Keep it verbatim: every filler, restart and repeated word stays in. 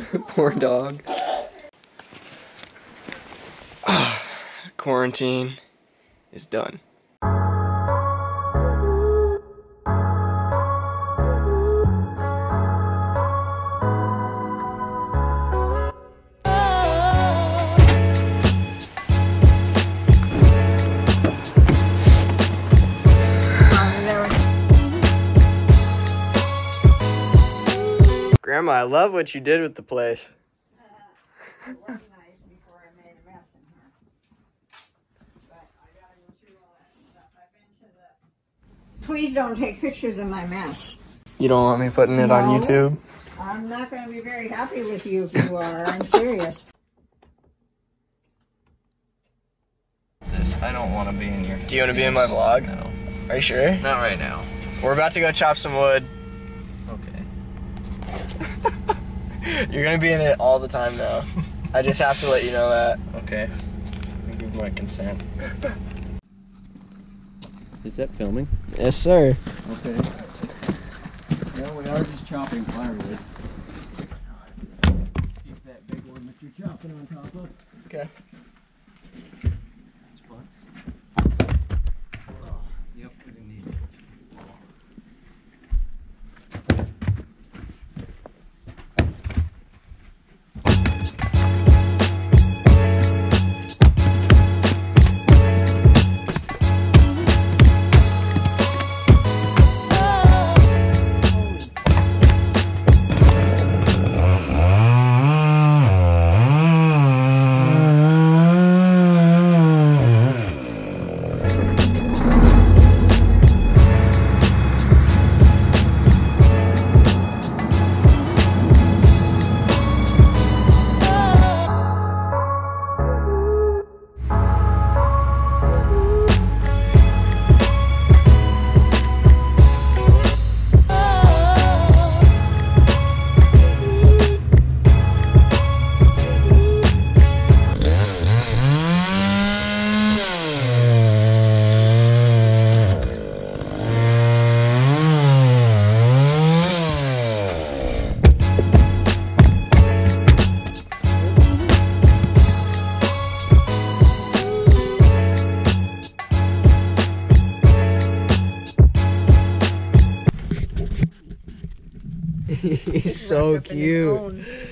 Poor dog. Quarantine is done. Grandma, I love what you did with the place. Uh, organized before I made a mess in here. But I gotta go through all that stuff. I've been to the... Please don't take pictures of my mess. You don't want me putting it No, on YouTube? I'm not going to be very happy with you if you are. I'm serious. This, I don't want to be in your... Do you want to be in my vlog? No. Are you sure? Not right now. We're about to go chop some wood. Okay. You're gonna be in it all the time now. I just have to let you know that. Okay. I give my consent. Is that filming? Yes, sir. Okay. Well, we are just chopping firewood. Keep that big one that you're chopping on top of. Okay. That's fun. Oh, yep, we didn't need it. He's so cute.